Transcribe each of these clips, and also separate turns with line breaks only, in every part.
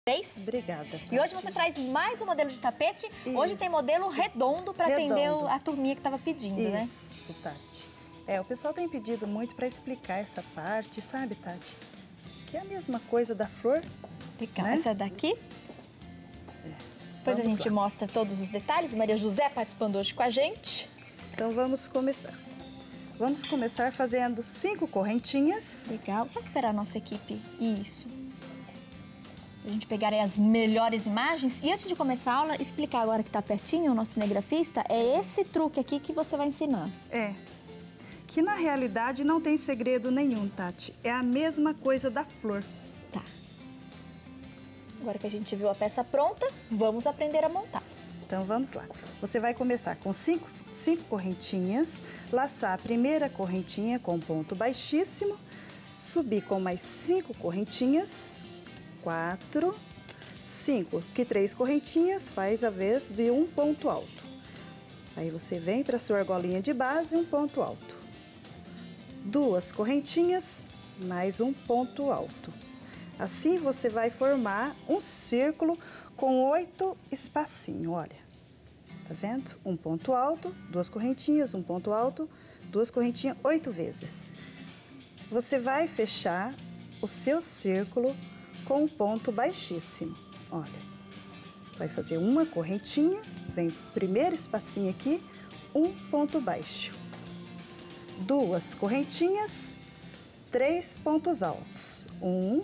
Obrigada, Tati.
E hoje você traz mais um modelo de tapete.
Isso.
Hoje tem modelo redondo para atender a turminha que estava pedindo, né?
Isso, Tati. O pessoal tem pedido muito para explicar essa parte, sabe, Tati? Que é a mesma coisa da flor.
Legal.
Né?
Essa daqui. Depois a gente mostra todos os detalhes. Maria José participando hoje com a gente.
Então vamos começar. Vamos começar fazendo 5 correntinhas.
Legal. Só esperar a nossa equipe. Isso. A gente pegar as melhores imagens. E antes de começar a aula, explicar agora que está pertinho o nosso cinegrafista, é esse truque aqui que você vai ensinar.
Que na realidade não tem segredo nenhum, Tati. É a mesma coisa da flor.
Tá. Agora que a gente viu a peça pronta, vamos aprender a montar.
Então vamos lá. Você vai começar com 5 correntinhas, laçar a primeira correntinha com ponto baixíssimo, subir com mais 5 correntinhas, 4, 5, que 3 correntinhas faz a vez de um ponto alto. Aí você vem para sua argolinha de base, um ponto alto. 2 correntinhas, mais um ponto alto. Assim você vai formar um círculo com 8 espacinhos, olha. Tá vendo? Um ponto alto, 2 correntinhas, um ponto alto, 2 correntinhas, 8 vezes. Você vai fechar o seu círculo com um ponto baixíssimo, olha. Vai fazer uma correntinha, vem o primeiro espacinho aqui, um ponto baixo. 2 correntinhas, 3 pontos altos. 1,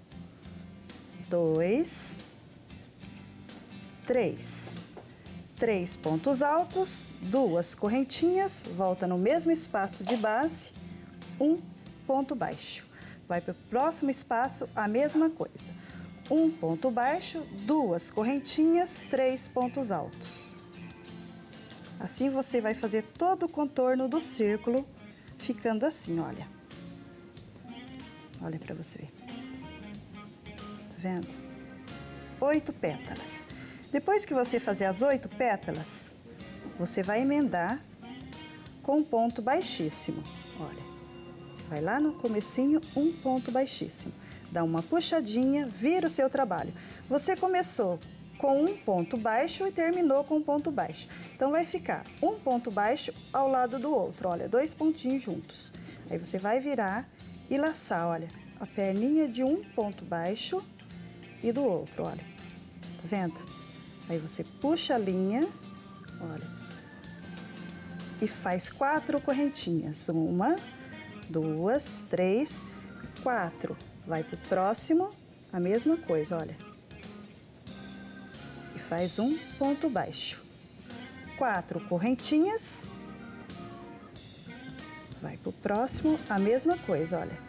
2, 3. 3 pontos altos, 2 correntinhas, volta no mesmo espaço de base, um ponto baixo. Vai para o próximo espaço, a mesma coisa. Um ponto baixo, 2 correntinhas, 3 pontos altos. Assim você vai fazer todo o contorno do círculo, ficando assim, olha. Olha para você ver. Tá vendo? 8 pétalas. Depois que você fazer as 8 pétalas, você vai emendar com um ponto baixíssimo. Olha, você vai lá no comecinho, um ponto baixíssimo. Dá uma puxadinha, vira o seu trabalho. Você começou com um ponto baixo e terminou com um ponto baixo. Então, vai ficar um ponto baixo ao lado do outro, olha, 2 pontinhos juntos. Aí, você vai virar e laçar, olha, a perninha de um ponto baixo e do outro, olha. Tá vendo? Aí, você puxa a linha, olha, e faz 4 correntinhas. 1, 2, 3, 4. Vai pro próximo, a mesma coisa, olha. E faz um ponto baixo. 4 correntinhas. Vai pro próximo, a mesma coisa, olha.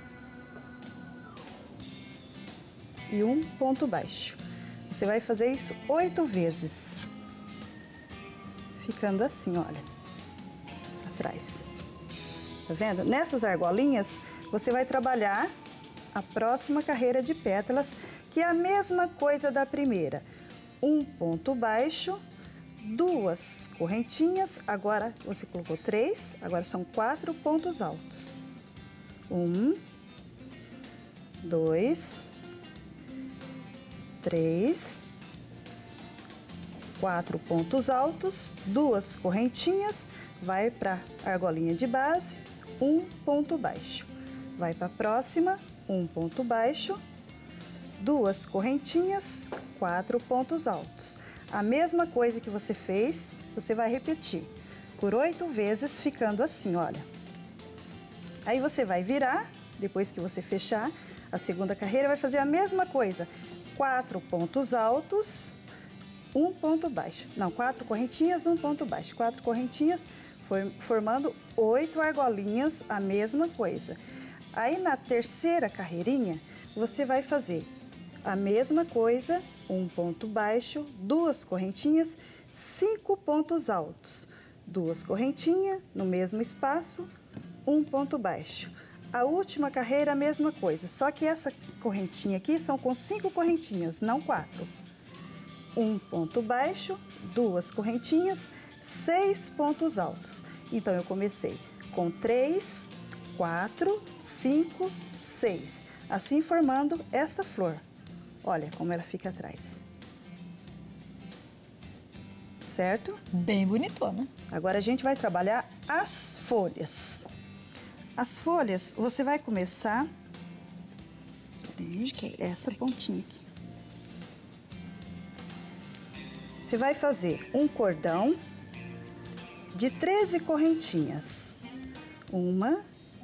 E um ponto baixo. Você vai fazer isso 8 vezes. Ficando assim, olha. Atrás. Tá vendo? Nessas argolinhas, você vai trabalhar a próxima carreira de pétalas, que é a mesma coisa da primeira. Um ponto baixo, 2 correntinhas, agora você colocou 3, agora são 4 pontos altos. 1, 2, 3, 4 pontos altos, 2 correntinhas, vai para a argolinha de base, um ponto baixo. Vai para a próxima, um ponto baixo, 2 correntinhas, 4 pontos altos. A mesma coisa que você fez, você vai repetir por 8 vezes, ficando assim, olha. Aí você vai virar, depois que você fechar a segunda carreira, vai fazer a mesma coisa. 4 pontos altos, um ponto baixo. Não, 4 correntinhas, um ponto baixo. 4 correntinhas, formando 8 argolinhas, a mesma coisa. Aí, na terceira carreirinha, você vai fazer a mesma coisa, um ponto baixo, 2 correntinhas, 5 pontos altos. 2 correntinhas, no mesmo espaço, um ponto baixo. A última carreira, a mesma coisa, só que essa correntinha aqui são com 5 correntinhas, não 4. Um ponto baixo, 2 correntinhas, 6 pontos altos. Então, eu comecei com 3, 4, 5, 6. Assim formando esta flor. Olha como ela fica atrás. Certo?
Bem bonitona.
Agora a gente vai trabalhar as folhas. As folhas, você vai começar... essa pontinha aqui. Você vai fazer um cordão de 13 correntinhas. 1,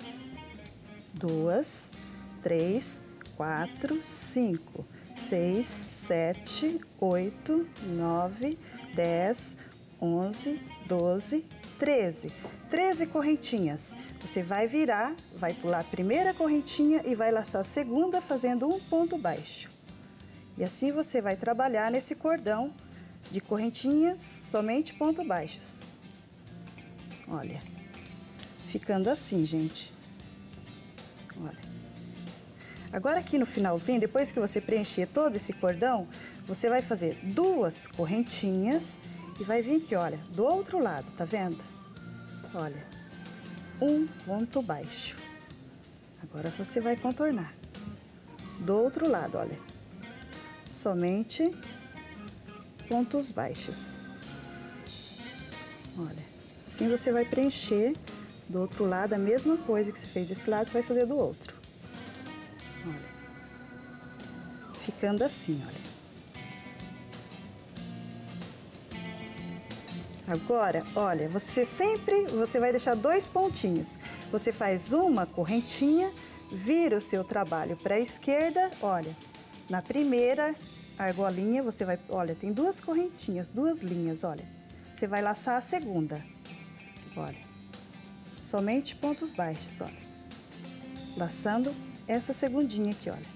2, 3, 4, 5, 6, 7, 8, 9, 10, 11, 12, 13. 13 correntinhas. Você vai virar, vai pular a primeira correntinha e vai laçar a segunda fazendo um ponto baixo. E assim você vai trabalhar nesse cordão de correntinhas, somente pontos baixos. Olha, ficando assim, gente. Olha. Agora aqui no finalzinho, depois que você preencher todo esse cordão, você vai fazer 2 correntinhas e vai vir aqui, olha, do outro lado, tá vendo? Olha, um ponto baixo. Agora você vai contornar. Do outro lado, olha, somente pontos baixos. Olha, assim você vai preencher do outro lado a mesma coisa que você fez desse lado, você vai fazer do outro. Olha, ficando assim, olha. Agora, olha, você vai deixar 2 pontinhos. Você faz uma correntinha, vira o seu trabalho para a esquerda, olha, na primeira argolinha você vai, olha, tem 2 correntinhas, 2 linhas, olha. Você vai laçar a segunda, olha, somente pontos baixos, olha. Laçando essa segundinha aqui, olha.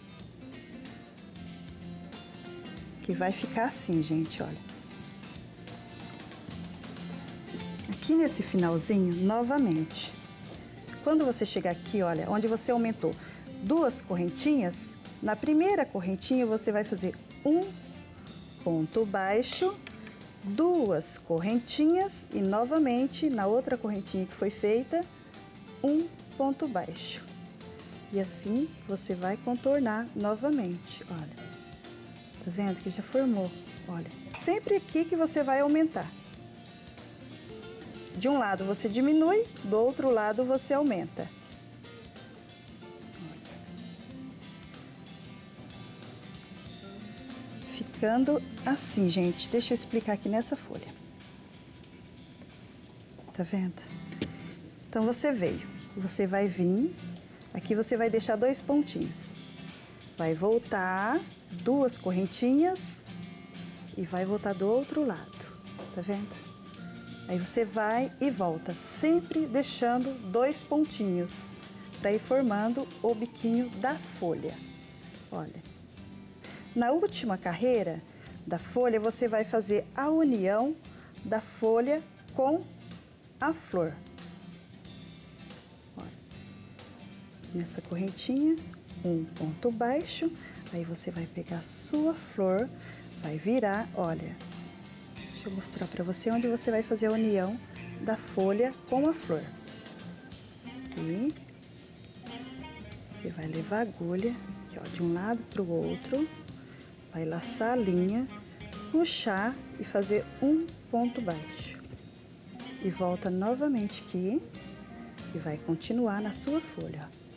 Que vai ficar assim, gente, olha. Aqui nesse finalzinho, novamente, quando você chegar aqui, olha, onde você aumentou 2 correntinhas, na primeira correntinha você vai fazer um ponto baixo, 2 correntinhas e novamente na outra correntinha que foi feita, um ponto baixo. E assim você vai contornar novamente, olha. Tá vendo que já formou? Olha, sempre aqui que você vai aumentar. De um lado você diminui, do outro lado você aumenta. Ficando assim, gente. Deixa eu explicar aqui nessa folha. Tá vendo? Então, você veio. Você vai vir. Aqui você vai deixar 2 pontinhos. Vai voltar 2 correntinhas e vai voltar do outro lado. Tá vendo? Aí você vai e volta, sempre deixando 2 pontinhos para ir formando o biquinho da folha. Olha. Na última carreira da folha, você vai fazer a união da folha com a flor. Olha. Nessa correntinha, um ponto baixo, aí você vai pegar a sua flor, vai virar, olha. Deixa eu mostrar para você onde você vai fazer a união da folha com a flor. Aqui. Você vai levar a agulha, aqui, ó, de um lado para o outro. Vai laçar a linha, puxar e fazer um ponto baixo. E volta novamente aqui e vai continuar na sua folha, ó.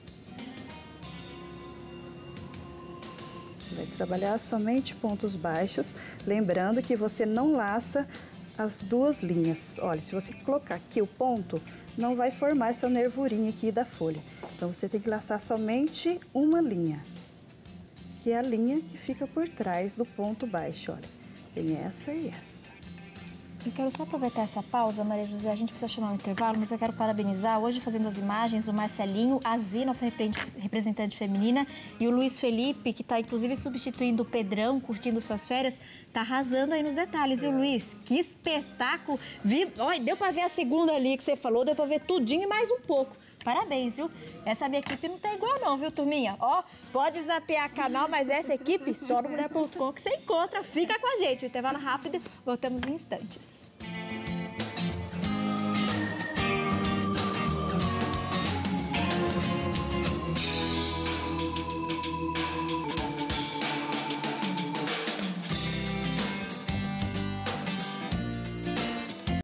Vai trabalhar somente pontos baixos, lembrando que você não laça as 2 linhas. Olha, se você colocar aqui o ponto, não vai formar essa nervurinha aqui da folha. Então, você tem que laçar somente uma linha, que é a linha que fica por trás do ponto baixo, olha. Tem essa e essa.
Eu quero só aproveitar essa pausa, Maria José, a gente precisa chamar um intervalo, mas eu quero parabenizar, hoje fazendo as imagens, o Marcelinho, a Zi, nossa representante feminina, e o Luiz Felipe, que está inclusive substituindo o Pedrão, curtindo suas férias, tá arrasando aí nos detalhes. E o Luiz, que espetáculo! Olha, deu para ver a segunda ali que você falou, deu para ver tudinho e mais um pouco. Parabéns, viu? Essa minha equipe não tá igual não, viu, turminha? Ó, pode zapear canal, mas essa equipe só no mulher.com que você encontra. Fica com a gente. O intervalo rápido, voltamos em instantes.